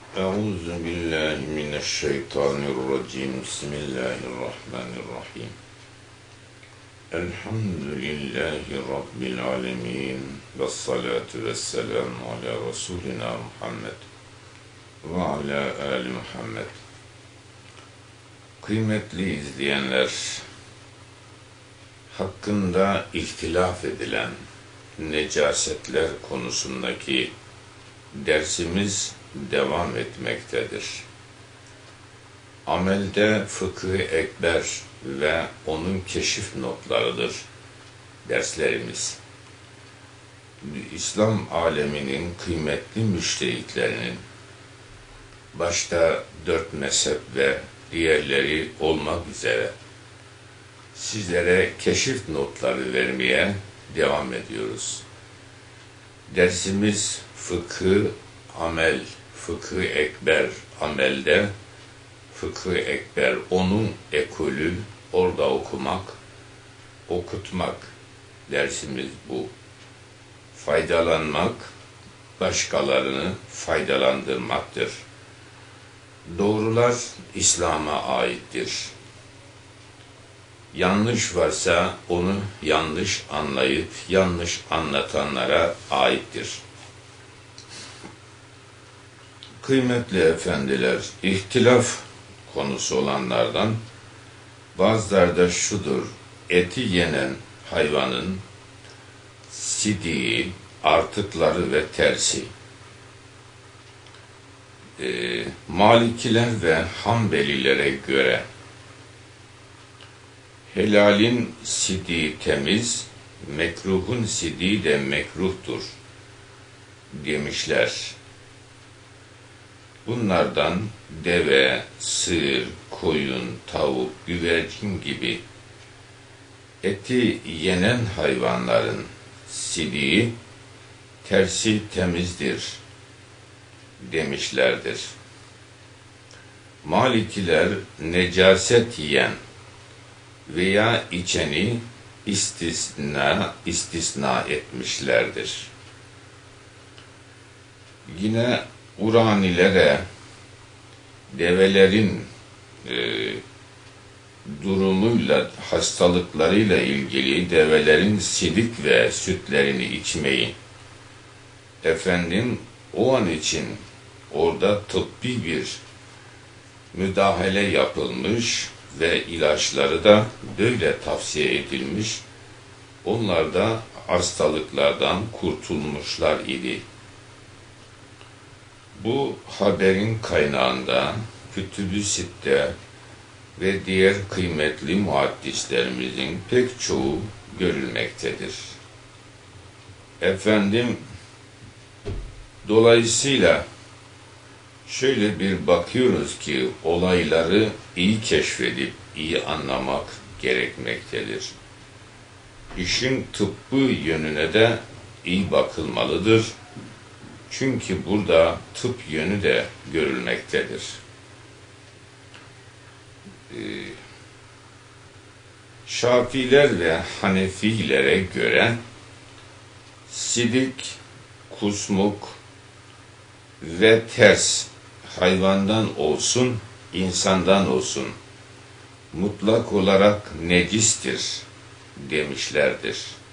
Euzu billahi mineşşeytanirracim. Bismillahirrahmanirrahim. Elhamdülillahi Rabbil alemin. Vessalatu vesselamu ala Resulina Muhammed ve ala Ali Muhammed. Kıymetli izleyenler, hakkında ihtilaf edilen necasetler konusundaki dersimiz devam etmektedir. Amelde Fıkıh-ı Ekber ve onun keşif notlarıdır derslerimiz. İslam aleminin kıymetli müştehitlerinin, başta 4 mezhep ve diğerleri olmak üzere sizlere keşif notları vermeye devam ediyoruz. Dersimiz Fıkıh Amel, Fıkıh Ekber amelde, Fıkıh Ekber onun ekolü, orada okumak, okutmak dersimiz bu. Faydalanmak, başkalarını faydalandırmaktır. Doğrular İslam'a aittir. Yanlış varsa onu yanlış anlayıp yanlış anlatanlara aittir. Kıymetli efendiler, ihtilaf konusu olanlardan bazıları da şudur: eti yenen hayvanın sidiği, artıkları ve tersi. Malikiler ve Hanbelilere göre helalin sidiği temiz, mekruhun sidiği de mekruhtur demişler. Bunlardan deve, sığır, koyun, tavuk, güvercin gibi eti yenen hayvanların sidiği, tersi temizdir demişlerdir. Malikiler necaset yiyen veya içeni istisna etmişlerdir. Yine Uranilere develerin durumuyla, hastalıklarıyla ilgili develerin sidik ve sütlerini içmeyi, o an için orada tıbbi bir müdahale yapılmış ve ilaçları da böyle tavsiye edilmiş. Onlar da hastalıklardan kurtulmuşlar idi. Bu haberin kaynağında Kütüb-ü Sitte ve diğer kıymetli muhaddislerimizin pek çoğu görülmektedir. Dolayısıyla şöyle bir bakıyoruz ki olayları iyi keşfedip iyi anlamak gerekmektedir. İşin tıbbı yönüne de iyi bakılmalıdır. Çünkü burada tıp yönü de görülmektedir. Şafiiler ve Hanefilere göre sidik, kusmuk ve ters hayvandan olsun, insandan olsun mutlak olarak necistir demişlerdir.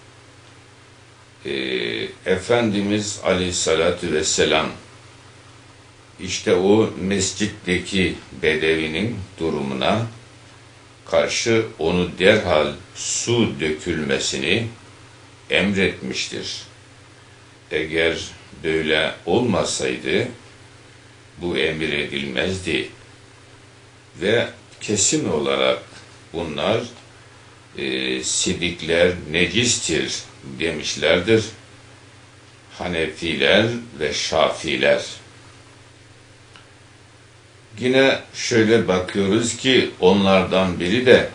Efendimiz Aleyhisselatü Vesselam işte o mescitteki bedevinin durumuna karşı onu derhal su dökülmesini emretmiştir. Eğer böyle olmasaydı bu emir edilmezdi ve kesin olarak bunlar sidikler necistir demişlerdir Hanefiler ve Şafiler. Yine şöyle bakıyoruz ki onlardan biri de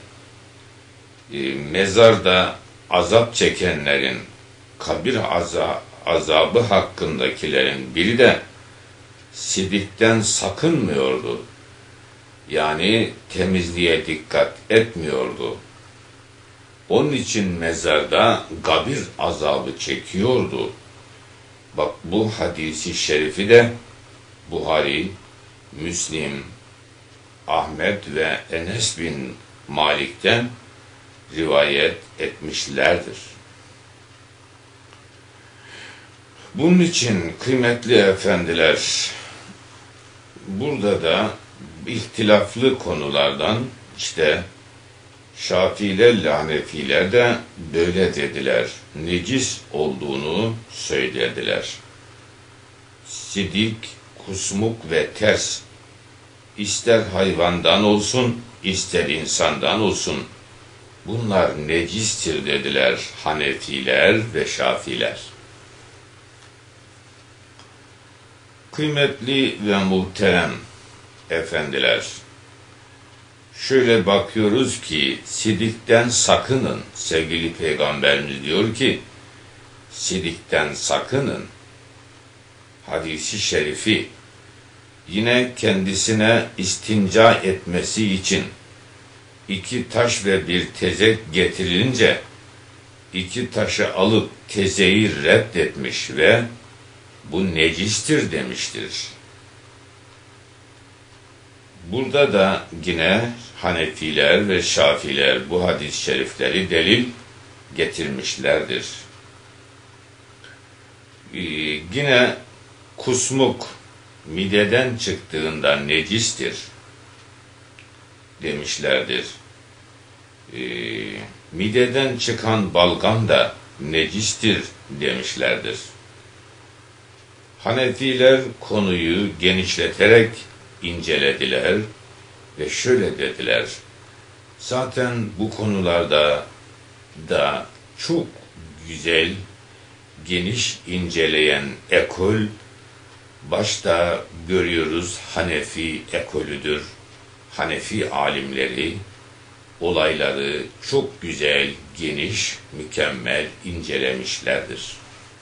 mezarda azap çekenlerin, kabir azabı hakkındakilerin biri de sidikten sakınmıyordu. Yani temizliğe dikkat etmiyordu. Onun için mezarda kabir azabı çekiyordu. Bak bu hadisi şerifi de Buhari Müslim, Ahmet ve Enes bin Malik'ten rivayet etmişlerdir. Bunun için kıymetli efendiler, burada da ihtilaflı konulardan işte Şafiilerle Hanefiler de böyle dediler. Necis olduğunu söylediler. Sidik, kusmuk ve ters ister hayvandan olsun, ister insandan olsun bunlar necistir dediler Hanefiler ve Şafiiler. Kıymetli ve muhterem efendiler, şöyle bakıyoruz ki sidikten sakının. Sevgili Peygamberimiz diyor ki sidikten sakının. Hadisi şerifi yine kendisine istinca etmesi için 2 taş ve bir tezek getirilince 2 taşı alıp tezeyi reddetmiş ve bu necistir demiştir. Burada da yine Hanefiler ve Şafiler bu hadis-i şerifleri delil getirmişlerdir. Yine kusmuk mideden çıktığında necistir demişlerdir. Mideden çıkan balgam da necistir demişlerdir. Hanefiler konuyu genişleterek incelediler ve şöyle dediler. Zaten bu konularda da çok güzel, geniş inceleyen ekol, başta görüyoruz Hanefi ekolüdür. Hanefi alimleri olayları çok güzel, geniş, mükemmel incelemişlerdir.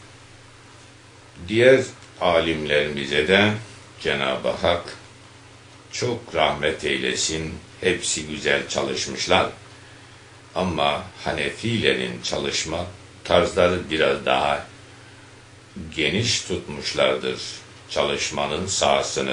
Diğer alimlerimize de Cenab-ı Hak çok rahmet eylesin. Hepsi güzel çalışmışlar. Ama Hanefilerin çalışma tarzları biraz daha geniş tutmuşlardır çalışmanın sahasını.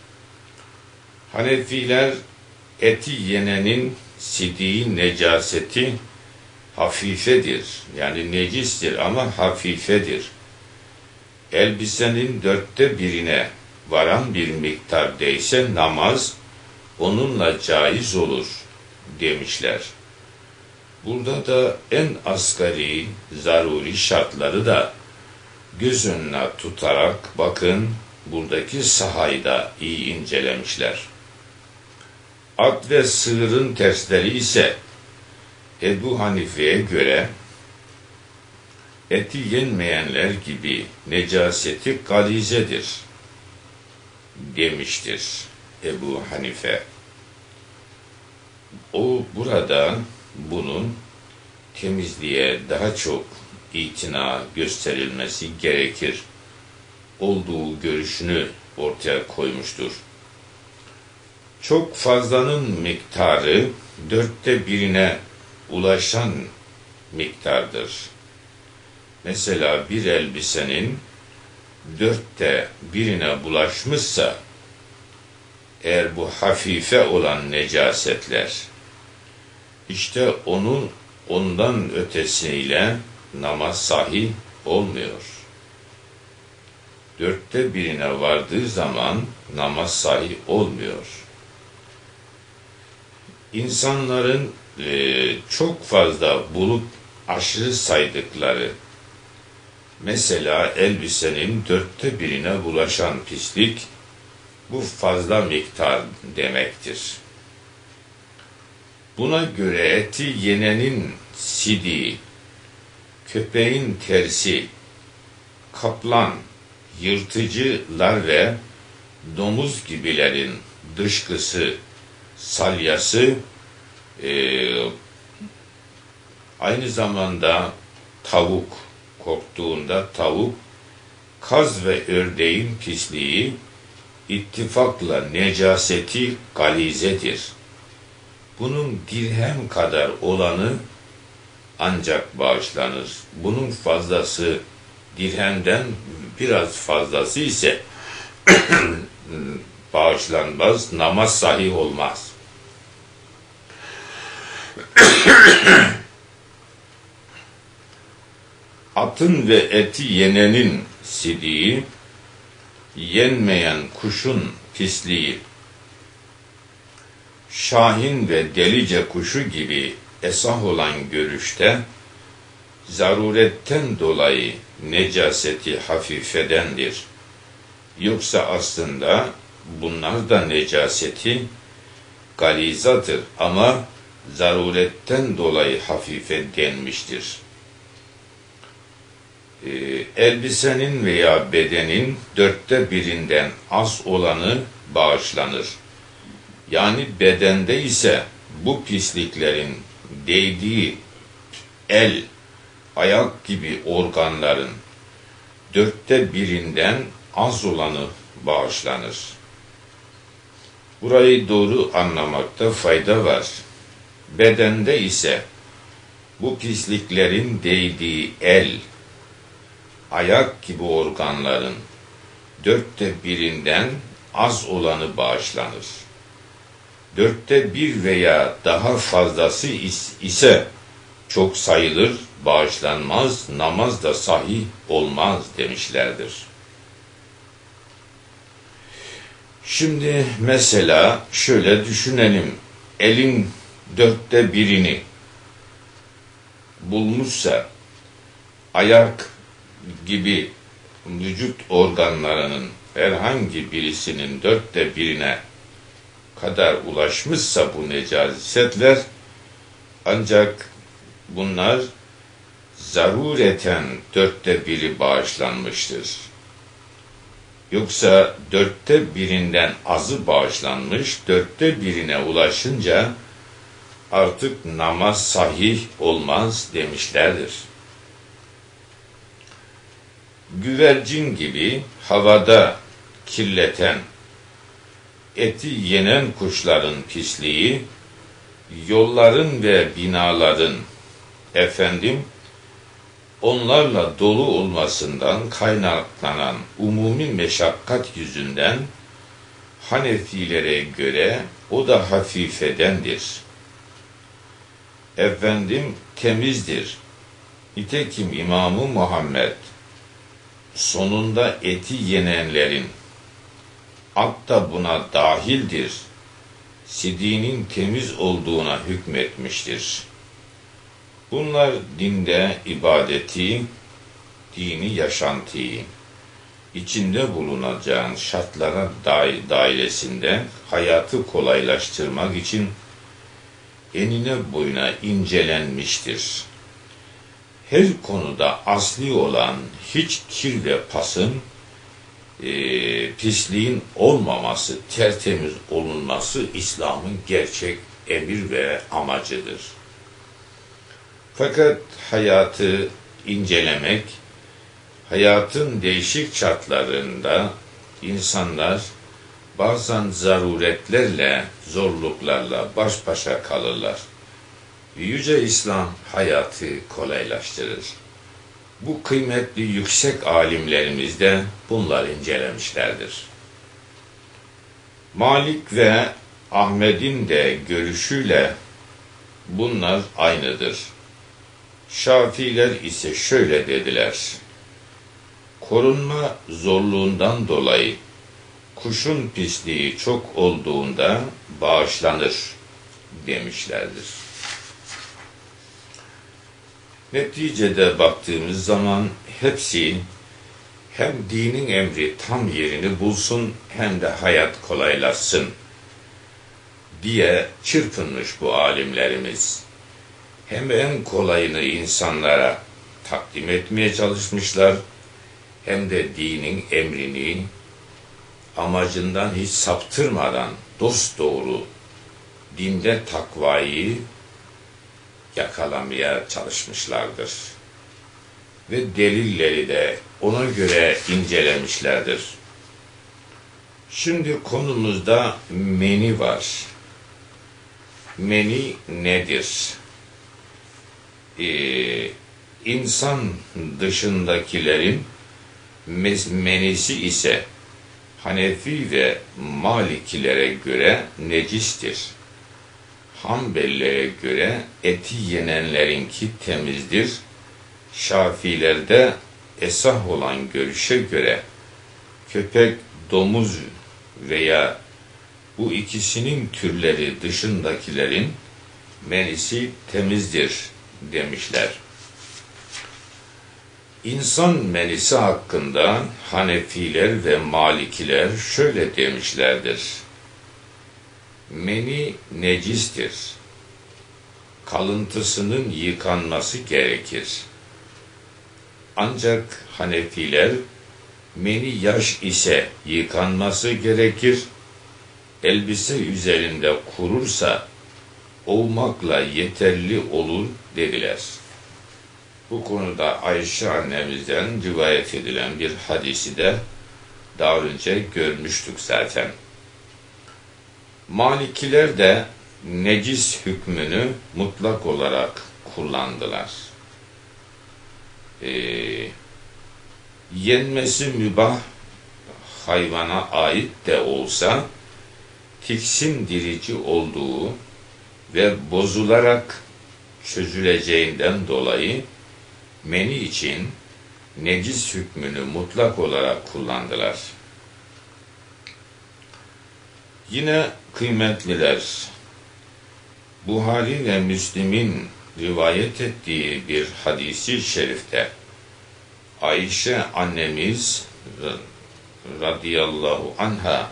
Hanefiler eti yenenin sidiği necaseti hafifedir. Yani necistir ama hafifedir. Elbisenin 1/4'ine varan bir miktardaysa namaz onunla caiz olur demişler. Burada da en asgari, zaruri şartları da göz önüne tutarak bakın buradaki sahayı da iyi incelemişler. At ve sığırın tersleri ise Ebu Hanife'ye göre eti yenmeyenler gibi necaseti galizedir demiştir Ebu Hanife. O burada bunun temizliğe daha çok itina gösterilmesi gerekir olduğu görüşünü ortaya koymuştur. Çok fazlanın miktarı 1/4'ine ulaşan miktardır. Mesela bir elbisenin 1/4'ine bulaşmışsa eğer bu hafife olan necasetler işte ondan ötesiyle namaz sahih olmuyor. 1/4'ine vardığı zaman namaz sahih olmuyor. İnsanların çok fazla bulup aşırı saydıkları, mesela elbisenin 1/4'ine bulaşan pislik, bu fazla miktar demektir. Buna göre eti yenenin sidiği, köpeğin tersi, kaplan, yırtıcılar ve domuz gibilerin dışkısı, salyası, aynı zamanda tavuk, korktuğunda tavuk, kaz ve ördeğin pisliği ittifakla necaseti galizedir. Bunun dirhem kadar olanı ancak bağışlanır. Bunun fazlası dirhemden biraz fazlası ise bağışlanmaz, namaz sahih olmaz. Atın ve eti yenenin sidiği, yenmeyen kuşun pisliği. Şahin ve delice kuşu gibi esah olan görüşte, zaruretten dolayı necaseti hafifedendir. Yoksa aslında bunlar da necaseti galizadır ama zaruretten dolayı hafife denmiştir. Elbisenin veya bedenin 1/4 az olanı bağışlanır. Yani bedende ise bu pisliklerin değdiği el, ayak gibi organların 1/4 az olanı bağışlanır. Burayı doğru anlamakta fayda var. Bedende ise bu pisliklerin değdiği el, ayak gibi organların 1/4 az olanı bağışlanır. 1/4 veya daha fazlası ise çok sayılır, bağışlanmaz, namaz da sahih olmaz demişlerdir. Şimdi mesela şöyle düşünelim. Elin 1/4 bulmuşsa, ayak gibi vücut organlarının herhangi birisinin 1/4 kadar ulaşmışsa bu necasetler, ancak bunlar zarureten 1/4 bağışlanmıştır. Yoksa 1/4 azı bağışlanmış, 1/4 ulaşınca artık namaz sahih olmaz demişlerdir. Güvercin gibi havada kirleten, eti yenen kuşların pisliği, yolların ve binaların onlarla dolu olmasından kaynaklanan umumi meşakkat yüzünden Hanefilere göre o da hafifedendir. Temizdir. Nitekim İmam-ı Muhammed sonunda eti yenenlerin, at da buna dahildir, sidiğinin temiz olduğuna hükmetmiştir. Bunlar dinde ibadeti, dini yaşantıyı, içinde bulunacağın şartlara dairesinde hayatı kolaylaştırmak için enine boyuna incelenmiştir. Her konuda asli olan hiç kir ve pasın, pisliğin olmaması, tertemiz olunması İslam'ın gerçek emir ve amacıdır. Fakat hayatı incelemek, hayatın değişik şartlarında insanlar bazen zaruretlerle, zorluklarla baş başa kalırlar. Yüce İslam hayatı kolaylaştırır. Bu kıymetli yüksek alimlerimiz de bunları incelemişlerdir. Malik ve Ahmet'in de görüşüyle bunlar aynıdır. Şafiiler ise şöyle dediler: korunma zorluğundan dolayı kuşun pisliği çok olduğunda bağışlanır demişlerdir. Neticede baktığımız zaman hepsi hem dinin emri tam yerini bulsun hem de hayat kolaylaşsın diye çırpınmış bu alimlerimiz. Hem en kolayını insanlara takdim etmeye çalışmışlar, hem de dinin emrini amacından hiç saptırmadan dosdoğru dinde takvayı yakalamaya çalışmışlardır. Ve delilleri de ona göre incelemişlerdir. Şimdi konumuzda meni var. Meni nedir? İnsan dışındakilerin menisi ise Hanefi ve Malikilere göre necistir. Hanbelilere göre eti yenenlerinki temizdir. Şafilerde esah olan görüşe göre köpek, domuz veya bu ikisinin türleri dışındakilerin menisi temizdir demişler. İnsan menisi hakkında Hanefiler ve Malikiler şöyle demişlerdir. Meni necistir. Kalıntısının yıkanması gerekir. Ancak Hanefiler meni yaş ise yıkanması gerekir. Elbise üzerinde kurursa ovmakla yeterli olur dediler. Bu konuda Ayşe annemizden rivayet edilen bir hadisi de daha önce görmüştük zaten. Malikiler de necis hükmünü mutlak olarak kullandılar. Yenmesi mübah hayvana ait de olsa tiksindirici olduğu ve bozularak çözüleceğinden dolayı meni için necis hükmünü mutlak olarak kullandılar. Yine kıymetliler, Buhari ve Müslim'in rivayet ettiği bir hadisi şerifte Ayşe annemiz radıyallahu anha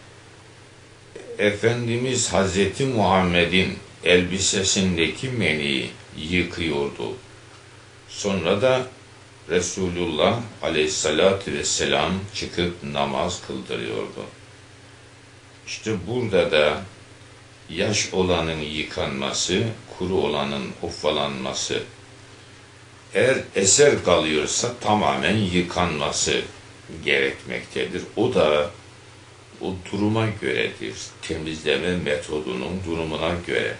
Efendimiz Hazreti Muhammed'in elbisesindeki meniyi yıkıyordu. Sonra da Resulullah aleyhissalatü vesselam çıkıp namaz kıldırıyordu. İşte burada da yaş olanın yıkanması, kuru olanın ufalanması, eğer eser kalıyorsa tamamen yıkanması gerekmektedir. O da o duruma göredir. Temizleme metodunun durumuna göre.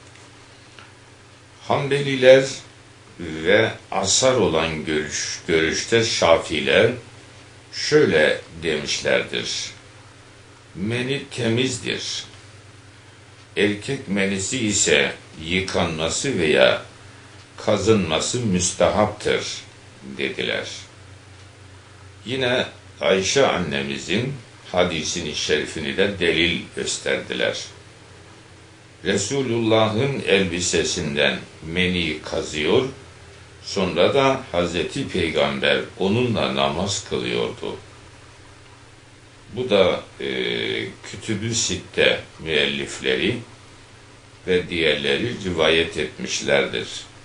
Hanbeliler ve asar olan görüşte Şafiler şöyle demişlerdir. Meni temizdir. Erkek menisi ise yıkanması veya kazınması müstehaptır dediler. Yine Ayşe annemizin hadisini şerifini de delil gösterdiler. Resulullah'ın elbisesinden meni kazıyor, sonra da Hazreti Peygamber onunla namaz kılıyordu. Bu da Kütüb-ü Sitte müellifleri ve diğerleri rivayet etmişlerdir.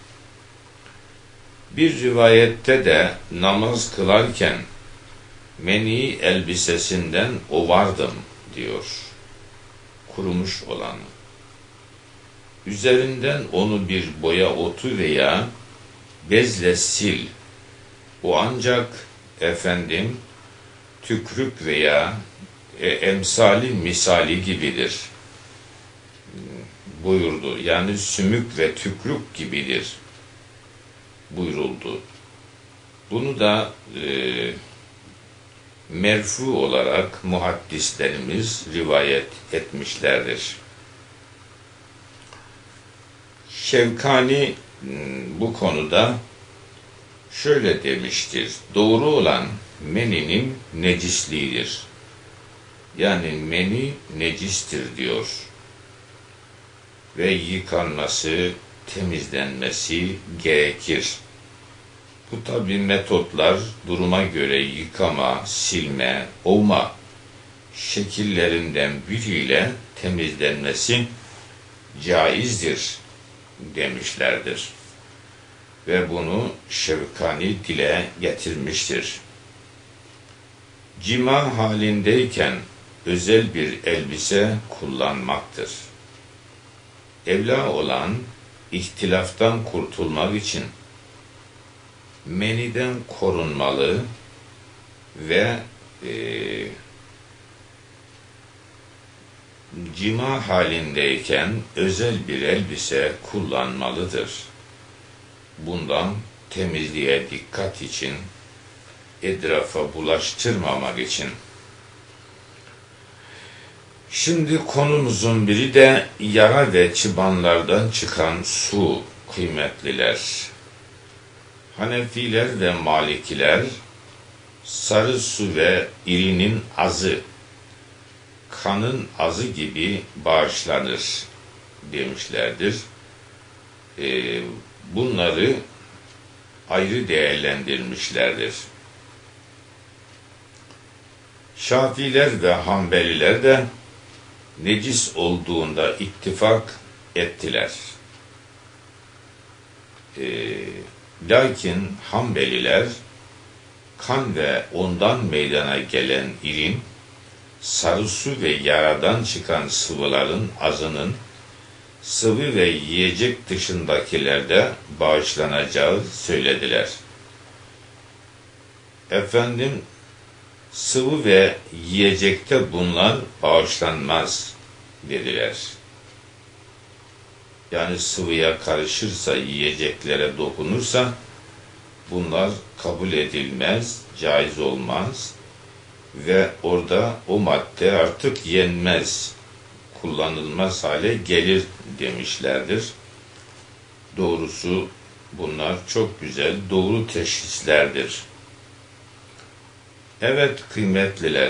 Bir rivayette de namaz kılarken meni elbisesinden ovardım diyor. Kurumuş olanı. Üzerinden onu bir boya otu veya bezle sil. O ancak tükrük veya emsali misali gibidir buyurdu. Yani sümük ve tükrük gibidir buyuruldu. Bunu da merfu olarak muhaddislerimiz rivayet etmişlerdir. Şevkani bu konuda şöyle demiştir. Doğru olan meninin necisliğidir. Yani meni necistir diyor. Ve yıkanması, temizlenmesi gerekir. Bu tabi metotlar duruma göre yıkama, silme, ovma şekillerinden biriyle temizlenmesi caizdir demişlerdir. Ve bunu Şevkani dile getirmiştir. Cima halindeyken özel bir elbise kullanmaktır. Evla olan ihtilaftan kurtulmak için meniden korunmalı ve cima halindeyken özel bir elbise kullanmalıdır. Bundan temizliğe dikkat için, etrafa bulaştırmamak için Şimdi konumuzun biri de yara ve çıbanlardan çıkan su kıymetliler. Hanefiler ve Malikiler sarı su ve irinin azı, kanın azı gibi bağışlanır demişlerdir. Bunları ayrı değerlendirmişlerdir. Şafiler ve Hanbeliler de necis olduğunda ittifak ettiler. Lakin Hanbeliler kan ve ondan meydana gelen irin, sarı su ve yaradan çıkan sıvıların azının sıvı ve yiyecek dışındakilerde bağışlanacağı söylediler. Sıvı ve yiyecekte bunlar bağışlanmaz dediler. Yani sıvıya karışırsa, yiyeceklere dokunursa bunlar kabul edilmez, caiz olmaz ve orada o madde artık yenmez, kullanılmaz hale gelir demişlerdir. Doğrusu bunlar çok güzel, doğru teşhislerdir. Evet kıymetliler,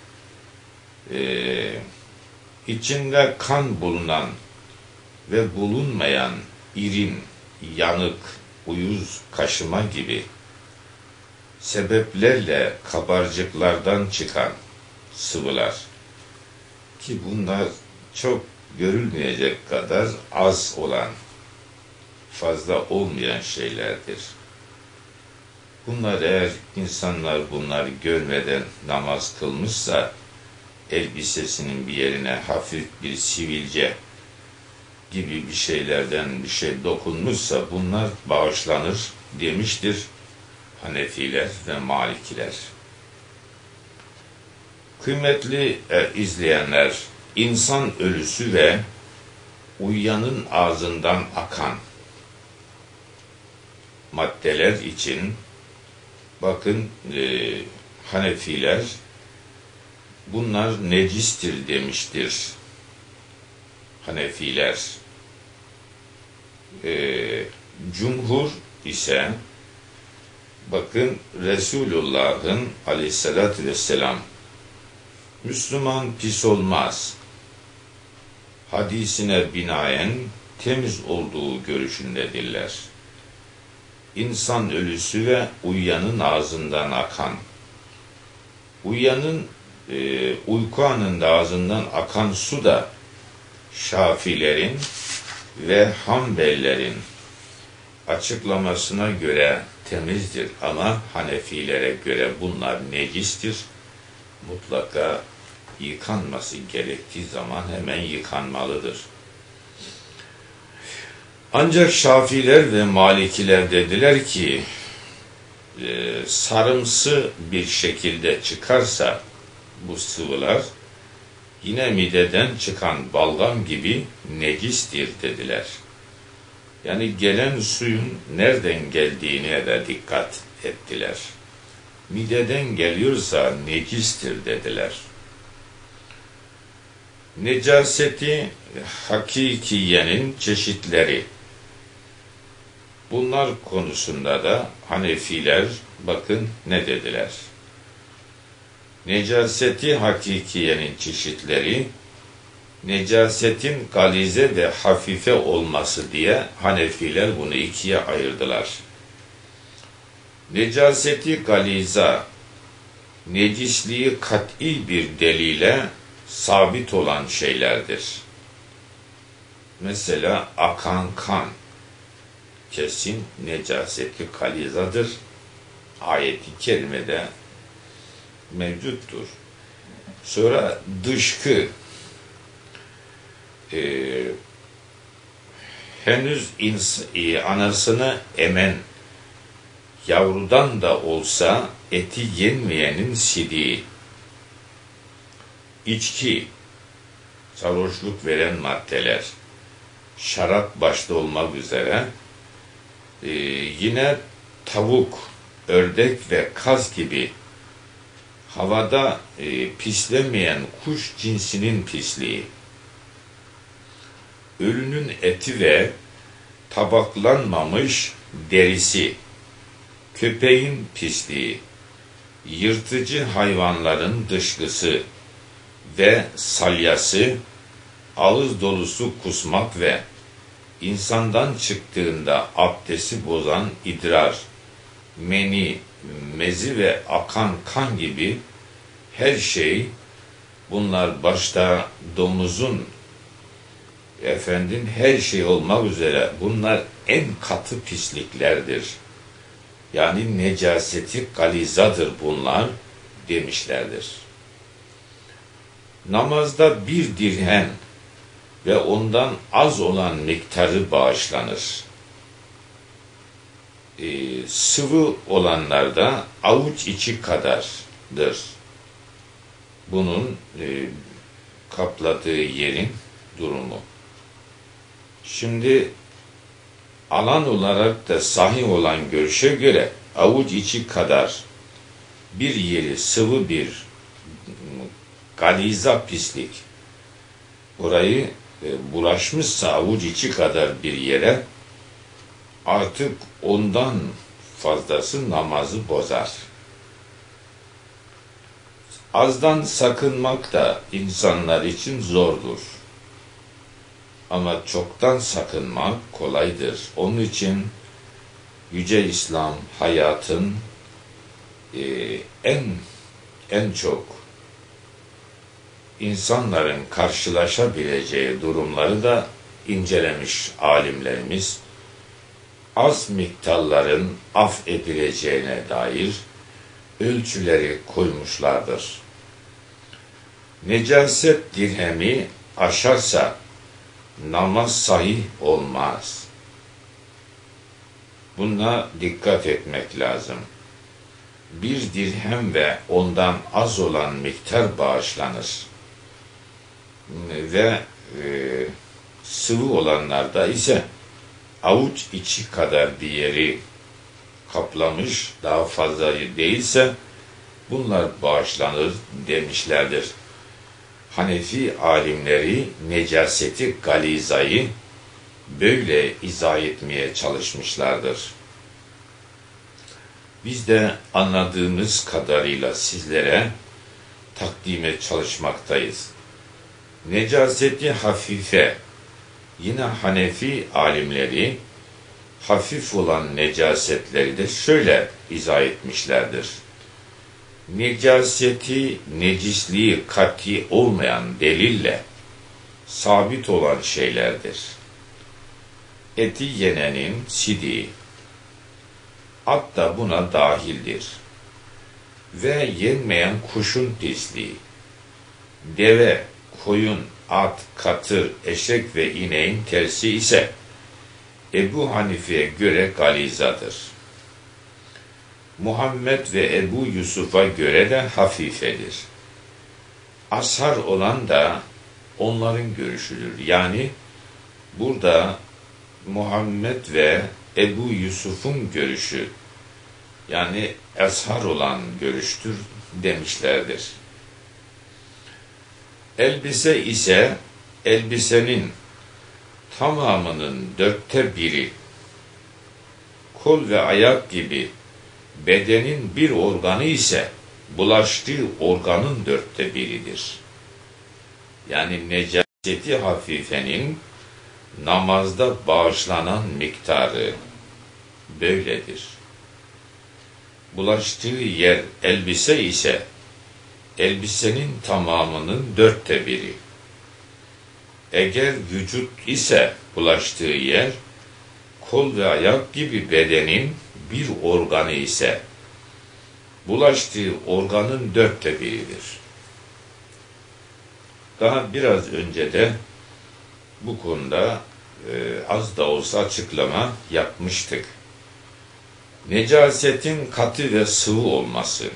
içinde kan bulunan ve bulunmayan irin, yanık, uyuz, kaşıma gibi sebeplerle kabarcıklardan çıkan sıvılar ki bunlar çok görülmeyecek kadar az olan, fazla olmayan şeylerdir. Bunlar eğer insanlar bunları görmeden namaz kılmışsa, elbisesinin bir yerine hafif bir sivilce gibi bir şeylerden bir şey dokunmuşsa bunlar bağışlanır demiştir Hanefiler ve Malikiler. Kıymetli izleyenler, insan ölüsü ve uyuyanın ağzından akan maddeler için bakın Hanefiler bunlar necistir demiştir. Hanefiler. Cumhur ise bakın Resulullah'ın aleyhissalatü vesselam Müslüman pis olmaz hadisine binaen temiz olduğu görüşündedirler. İnsan ölüsü ve uyuyanın ağzından akan, uyuyanın uyku anında ağzından akan su da Şafilerin ve Hanbelilerin açıklamasına göre temizdir ama Hanefilere göre bunlar necistir. Mutlaka yıkanması gerektiği zaman hemen yıkanmalıdır. Ancak Şafiler ve Malikiler dediler ki sarımsı bir şekilde çıkarsa bu sıvılar yine mideden çıkan balgam gibi necistir dediler. Yani gelen suyun nereden geldiğine de dikkat ettiler. Mideden geliyorsa necistir dediler. Necaseti hakikiyenin çeşitleri. Bunlar konusunda da Hanefiler bakın ne dediler. Necaseti hakikiyenin çeşitleri, necasetin galize ve hafife olması diye Hanefiler bunu ikiye ayırdılar. Necaseti galiza, necisliği kat'i bir delile sabit olan şeylerdir. Mesela akan kan, kesin necaseti galizadır. Ayet-i kerimede mevcuttur. Sonra dışkı, henüz anasını emen yavrudan da olsa eti yenmeyenin sidiği, içki, sarhoşluk veren maddeler, şarap başta olmak üzere yine tavuk, ördek ve kaz gibi havada pislemeyen kuş cinsinin pisliği, ölünün eti ve tabaklanmamış derisi, köpeğin pisliği, yırtıcı hayvanların dışkısı ve salyası, ağız dolusu kusmak ve insandan çıktığında abdesti bozan idrar, meni, mezi ve akan kan gibi her şey, bunlar başta domuzun her şey olmak üzere bunlar en katı pisliklerdir. Yani necaseti galizadır bunlar demişlerdir. Namazda bir dirhem ve ondan az olan miktarı bağışlanır. Sıvı olanlarda avuç içi kadardır. Bunun kapladığı yerin durumu. Şimdi alan olarak da sahih olan görüşe göre avuç içi kadar bir yeri sıvı bir galiza pislik, orayı bulaşmışsa avuç içi kadar bir yere, artık ondan fazlası namazı bozar. Azdan sakınmak da insanlar için zordur. Ama çoktan sakınmak kolaydır. Onun için Yüce İslam hayatın en çok insanların karşılaşabileceği durumları da incelemiş alimlerimiz. Az miktarların af edileceğine dair ölçüleri koymuşlardır. Necaset dirhemi aşarsa namaz sahih olmaz. Buna dikkat etmek lazım. Bir dirhem ve ondan az olan miktar bağışlanır. Ve sıvı olanlarda ise avuç içi kadar bir yeri kaplamış, daha fazla değilse bunlar bağışlanır demişlerdir. Hanefi alimleri necaseti galizayı böyle izah etmeye çalışmışlardır. Biz de anladığımız kadarıyla sizlere takdime çalışmaktayız. Necaseti hafife, yine Hanefi alimleri hafif olan necasetleri de şöyle izah etmişlerdir. Necaseti, necisliği kat'i olmayan delille sabit olan şeylerdir. Eti yenenin sidiği, at da buna dahildir. Ve yenmeyen kuşun pisliği, deve, koyun, at, katır, eşek ve ineğin tersi ise Ebu Hanife'ye göre galizadır. Muhammed ve Ebu Yusuf'a göre de hafifedir. Ashar olan da onların görüşüdür. Yani burada Muhammed ve Ebu Yusuf'un görüşü, yani ashar olan görüştür demişlerdir. Elbise ise elbisenin tamamının 1/4, kol ve ayak gibi bedenin bir organı ise bulaştığı organın 1/4'idir. Yani necaseti hafifenin namazda bağışlanan miktarı böyledir. Bulaştığı yer elbise ise elbisenin tamamının 1/4. Eğer vücut ise bulaştığı yer, kol ve ayak gibi bedenin bir organı ise bulaştığı organın 1/4'idir. Daha biraz önce de bu konuda az da olsa açıklama yapmıştık. Necasetin katı ve sıvı olması.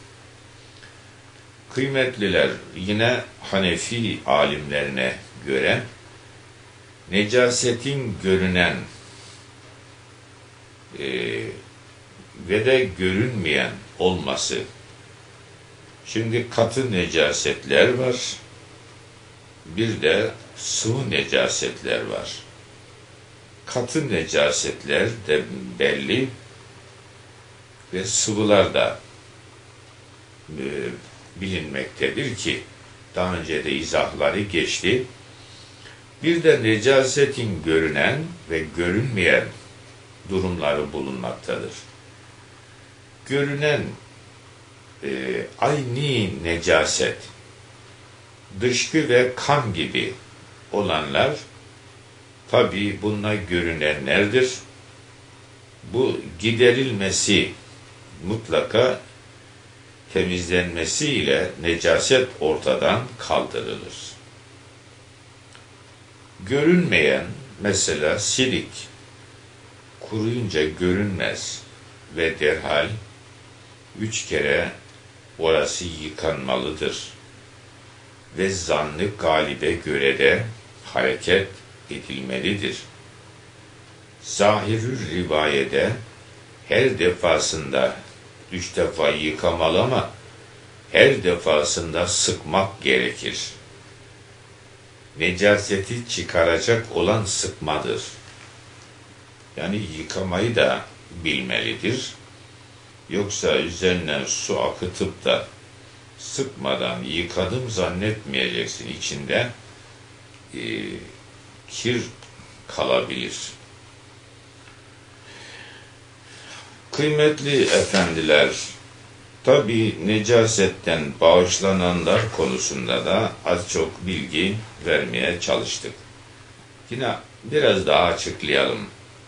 Kıymetliler, yine Hanefi alimlerine göre necasetin görünen ve de görünmeyen olması Şimdi katı necasetler var, bir de sıvı necasetler var. Katı necasetler de belli ve sıvılar da bilinmektedir ki daha önce de izahları geçti. Bir de necasetin görünen ve görünmeyen durumları bulunmaktadır. Görünen ayni necaset, dışkı ve kan gibi olanlar tabi bunlar görünenlerdir. Bu giderilmesi, mutlaka temizlenmesiyle necaset ortadan kaldırılır. Görünmeyen, mesela silik, kuruyunca görünmez ve derhal 3 kere orası yıkanmalıdır. Ve zannı galibe göre de hareket edilmelidir. Zahir-ü rivayede her defasında 3 defa yıkamalı ama her defasında sıkmak gerekir. Necaseti çıkaracak olan sıkmadır. Yani yıkamayı da bilmelidir. Yoksa üzerinden su akıtıp da sıkmadan yıkadım zannetmeyeceksin. İçinde kir kalabilir. Kıymetli efendiler, tabi necasetten bağışlananlar konusunda da az çok bilgi vermeye çalıştık. Yine biraz daha açıklayalım.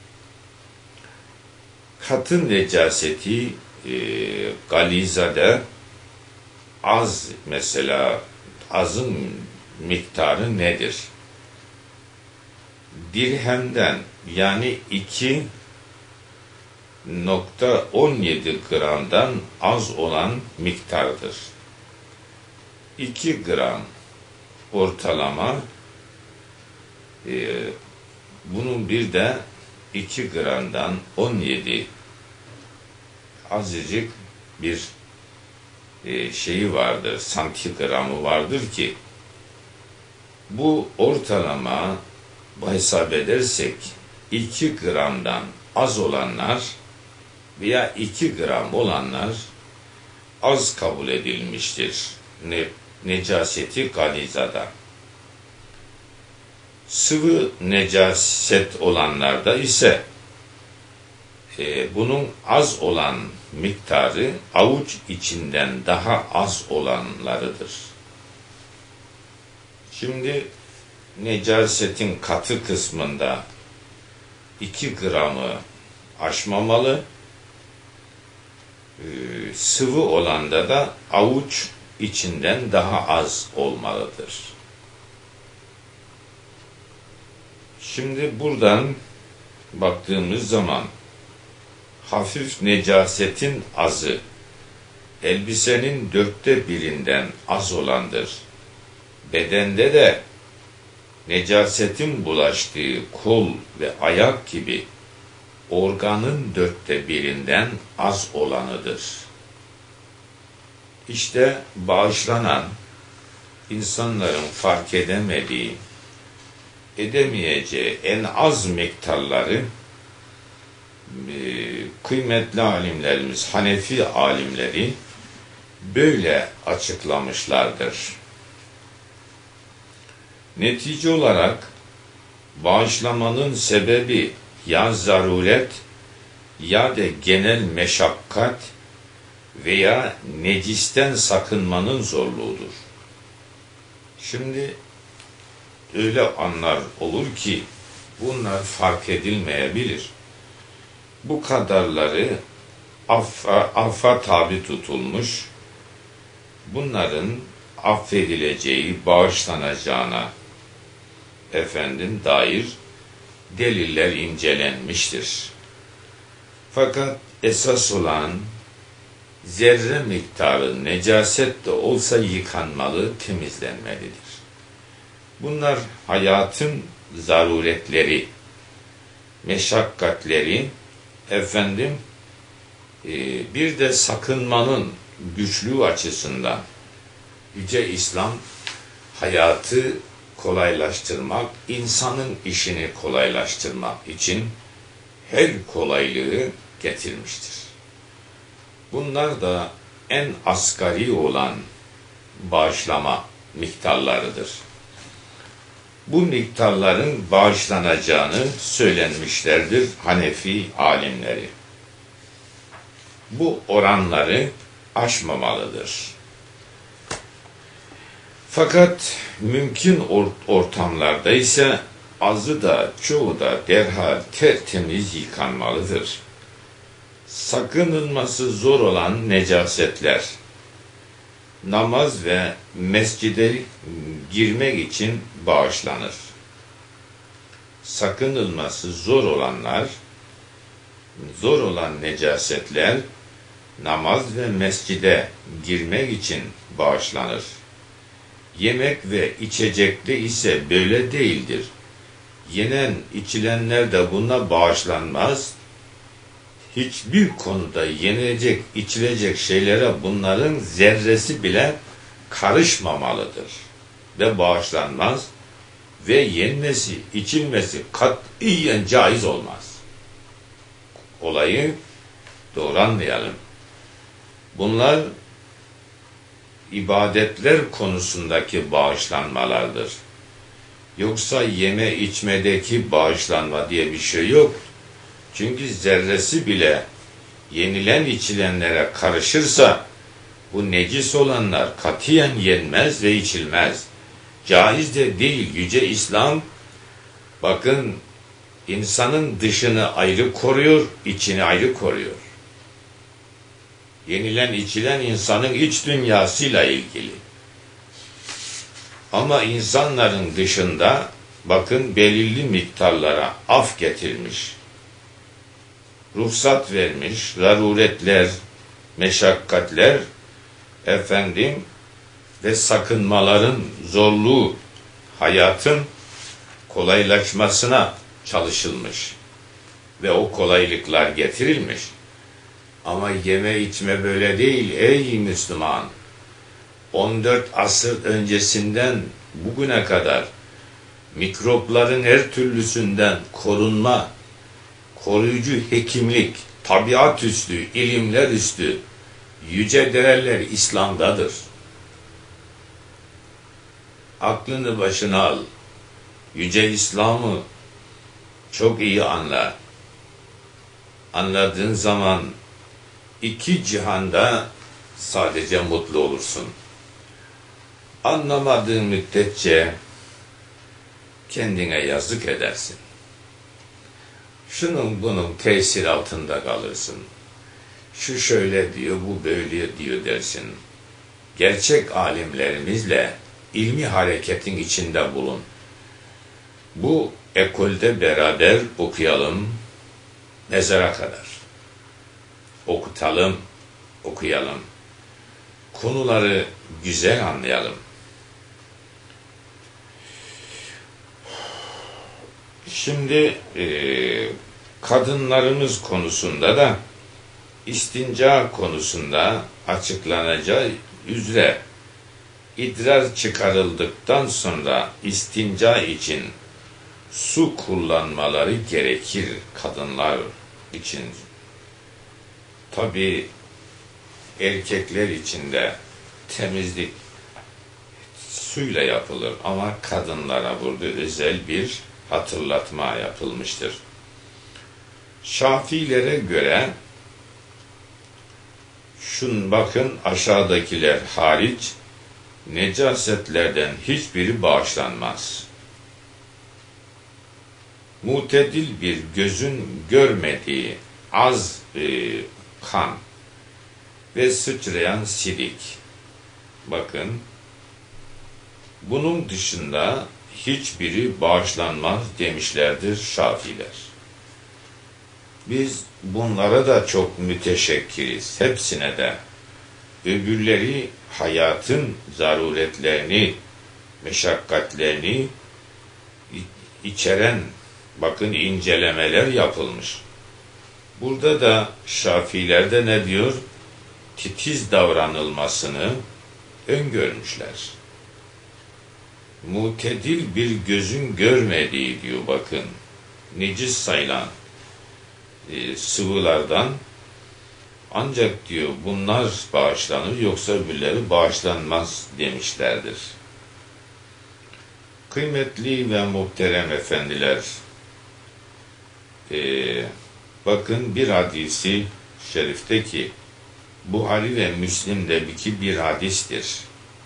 Katı necaseti galizade az, mesela azın miktarı nedir? Dirhemden, yani 2,17 gramdan az olan miktardır. 2 gram ortalama, bunun bir de 2 gramdan 17 azıcık bir şeyi vardır, santigramı vardır ki bu ortalama hesap edersek 2 gramdan az olanlar veya 2 gram olanlar az kabul edilmiştir. Necaseti galizada. Sıvı necaset olanlarda ise bunun az olan miktarı avuç içinden daha az olanlarıdır. Şimdi necasetin katı kısmında 2 gramı aşmamalı, sıvı olanda da avuç içinden daha az olmalıdır. Şimdi buradan baktığımız zaman hafif necasetin azı elbisenin 1/4'ünden az olandır. Bedende de necasetin bulaştığı kol ve ayak gibi organın 1/4'ünden az olanıdır. İşte bağışlanan, insanların fark edemeyeceği en az miktarları kıymetli alimlerimiz, Hanefi alimleri böyle açıklamışlardır. Netice olarak bağışlamanın sebebi ya zaruret ya da genel meşakkat veya necisten sakınmanın zorluğudur. Şimdi öyle anlar olur ki bunlar fark edilmeyebilir. Bu kadarları affa tabi tutulmuş, bunların affedileceği, bağışlanacağına dair deliller incelenmiştir. Fakat esas olan zerre miktarı necaset de olsa yıkanmalı, temizlenmelidir. Bunlar hayatın zaruretleri, meşakkatleri, bir de sakınmanın güçlüğü açısından Yüce İslam hayatı kolaylaştırmak, insanın işini kolaylaştırmak için her kolaylığı getirmiştir. Bunlar da en asgari olan bağışlama miktarlarıdır. Bu miktarların bağışlanacağını söylenmişlerdir Hanefi alimleri. Bu oranları aşmamalıdır. Fakat mümkün ortamlarda ise azı da çoğu da derhal tertemiz yıkanmalıdır. Sakınılması zor olan necasetler, namaz ve mescide girmek için bağışlanır. Sakınılması zor olan necasetler, namaz ve mescide girmek için bağışlanır. Yemek ve içecekte ise böyle değildir. Yenen, içilenler de buna bağışlanmaz. Hiçbir konuda yenilecek, içilecek şeylere bunların zerresi bile karışmamalıdır ve bağışlanmaz ve yenmesi, içilmesi katiyen caiz olmaz. Olayı doğru anlayalım. Bunlar ibadetler konusundaki bağışlanmalardır. Yoksa yeme içmedeki bağışlanma diye bir şey yok. Çünkü zerresi bile yenilen içilenlere karışırsa bu necis olanlar katiyen yenmez ve içilmez. Caiz de değil. Yüce İslam bakın insanın dışını ayrı koruyor, içini ayrı koruyor. Yenilen içilen insanın iç dünyasıyla ilgili. Ama insanların dışında bakın belirli miktarlara af getirmiş. Ruhsat vermiş, zaruretler, meşakkatler, ve sakınmaların zorluğu, hayatın kolaylaşmasına çalışılmış. Ve o kolaylıklar getirilmiş. Ama yeme içme böyle değil ey Müslüman. 14 asır öncesinden bugüne kadar mikropların her türlüsünden korunma, koruyucu hekimlik, tabiat üstü, ilimler üstü, yüce değerler İslam'dadır. Aklını başına al. Yüce İslam'ı çok iyi anla. Anladığın zaman iki cihanda sadece mutlu olursun. Anlamadığın müddetçe kendine yazık edersin. Şunun bunun tesir altında kalırsın. Şu şöyle diyor, bu böyle diyor dersin. Gerçek alimlerimizle ilmi hareketin içinde bulun. Bu ekolde beraber okuyalım, mezara kadar. Okutalım, okuyalım. Konuları güzel anlayalım. Şimdi kadınlarımız konusunda da istinca konusunda açıklanacağı üzere idrar çıkarıldıktan sonra istinca için su kullanmaları gerekir kadınlar için. Tabii erkekler için de temizlik suyla yapılır ama kadınlara burada özel bir hatırlatma yapılmıştır. Şafilere göre bakın aşağıdakiler hariç necasetlerden hiçbiri bağışlanmaz. Mutedil bir gözün görmediği az kan ve sıçrayan silik. Bakın bunun dışında hiçbiri bağışlanmaz demişlerdir Şafiler. Biz bunlara da çok müteşekkiriz. Hepsine de. Öbürleri hayatın zaruretlerini, meşakkatlerini içeren bakın incelemeler yapılmış. Burada da Şafilerde ne diyor? Titiz davranılmasını, öngörmüşler. Mutedil bir gözün görmediği diyor bakın. Necis sayılan sıvılardan ancak diyor bunlar bağışlanır yoksa öbürleri bağışlanmaz demişlerdir. Kıymetli ve muhterem efendiler, bakın bir hadisi şerifte ki Buhari ve Müslim'deki bir hadistir.